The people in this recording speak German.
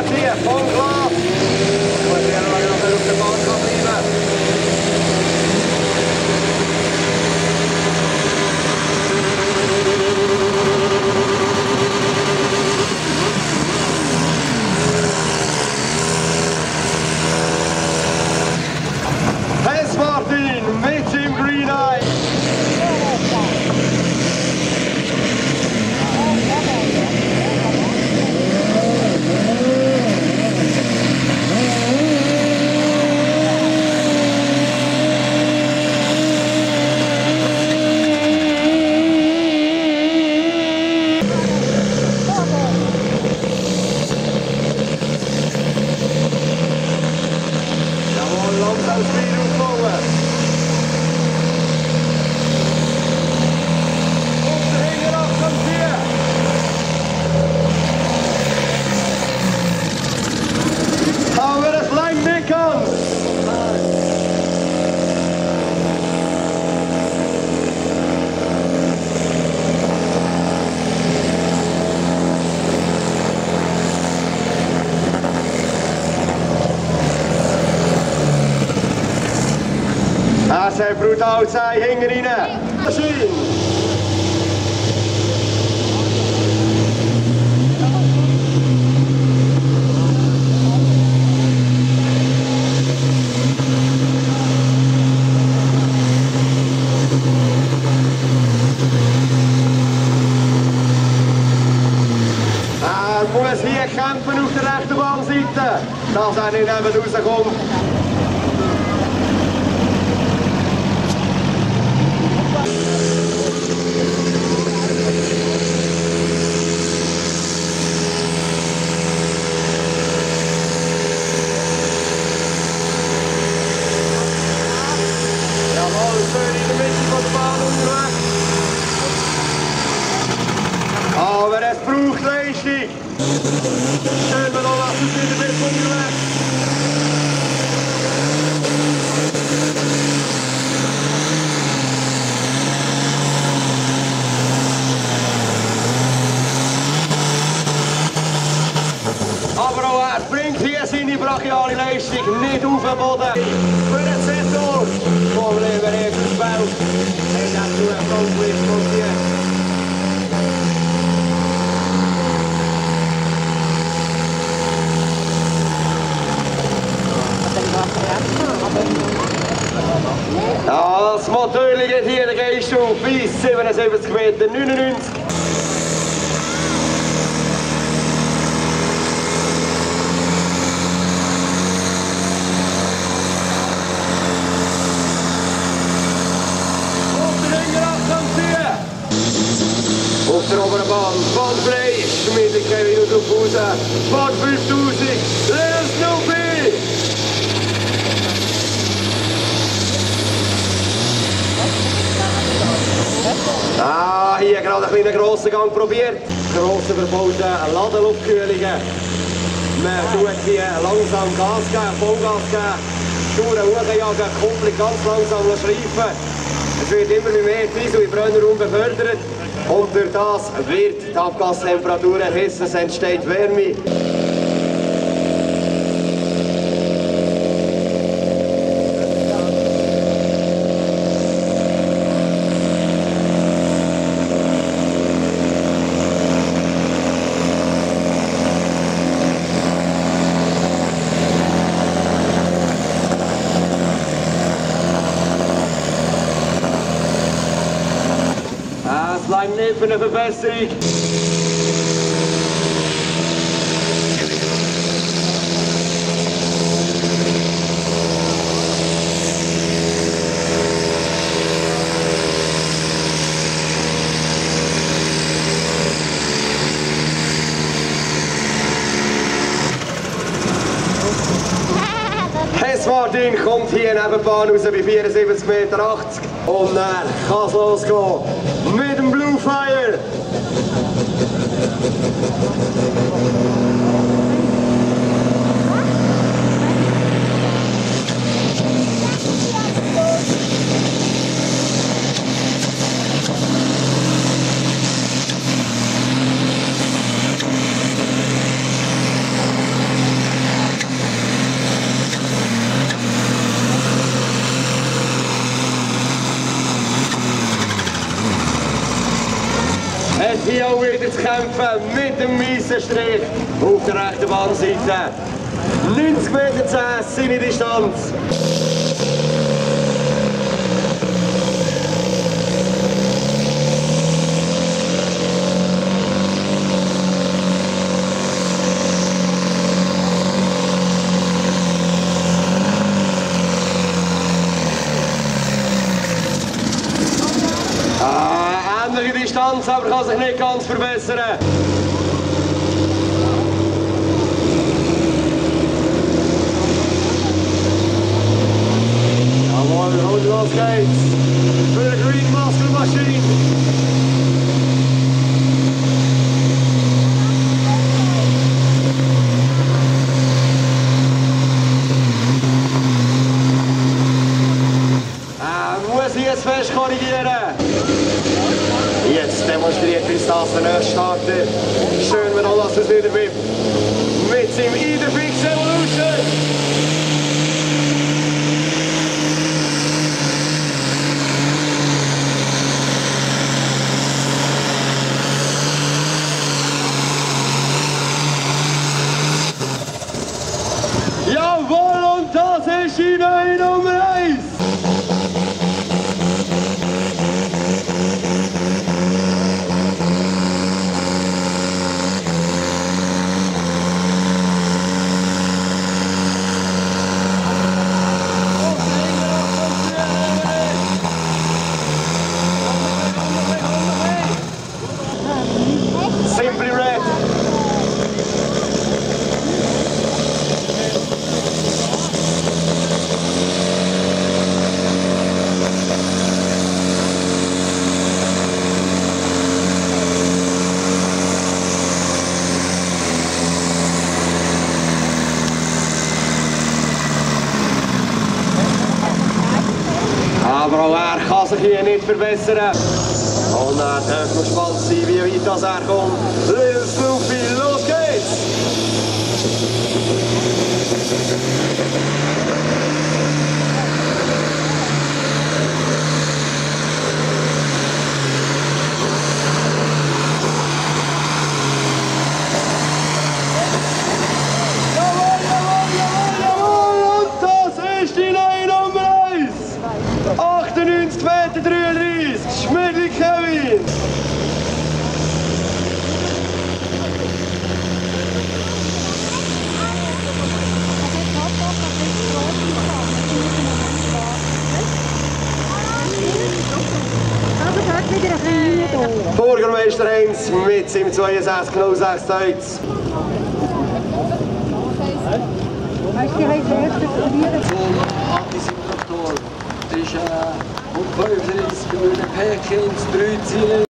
hier, voll Glas. Ich muss hier noch auf der Bahn bleiben. Hess Martin mit dem Green Eye. Langsam Speed aufbauen. Auf der Hinterachtung 4. Haben wir das lang nicht ganz. Das ist brutal, zwei hinten rein. Schön. Er muss hier kämpfen auf der rechten Bahnseite, dass er nicht eben rauskommt. Aber es braucht Leistung. Schön, wir noch was wieder bis unterwegs. Aber auch er bringt hier seine brachiale Leistung nicht auf den Boden. Für den Sektor. Problem heeft gespeeld. En daartoe een conflict komt hier. Ja, das Motor geht hier de Geest auf bis 77 Meter 99. Op de obere baan, van vrij, gemiddeld Kevin op voeten, van 5000, let's go B! Ah, hier gerade een kleine grosse Gang probiert. Grosse verbaute Ladenluftkühlungen. Man tut hier langsam Gas geben, Vollgas geben, Schuhe hochjagen, komplett ganz langsam schleifen. Es wird immer mehr Diesel im Brennerraum befördert. Und durch das wird die Abgastemperatur erhitzt, es entsteht Wärme. Es langt nicht für eine Verbesserung. Hess Martin kommt hier neben der Bahn raus bei 74,80 Meter. Und dann kann es losgehen mit dem Blue Fire. kämpfen mit dem weißen Strich auf der rechten Bahnseite. 90 Meter 10, seine Distanz. Ähnliche Distanz, aber kann sich nicht ganz verbessern. Jawohl, und los geht's für die Green Muscle Machine. Muss ich jetzt fest korrigieren? Jetzt demonstriert uns das der nächste Starter. Schön, wenn alles es wieder wird. Mit seinem Idefix Evolution. Jawohl, und das ist die neue Nummer 1. Simply Red. Aber auch er kann sich hier nicht verbessern. Und er darf gespannt sein, wie weit das er kommt. Lil Snoopy, los geht's! Jawohl, jawohl, jawohl, und das ist die neue Nummer 1! 98 Meter 33, Schmidli Kevin! Bürgermeister Heinz mit seinem 6206 Deutz. Antisimulator. Das ist 35 Päckchen, 3 Ziele.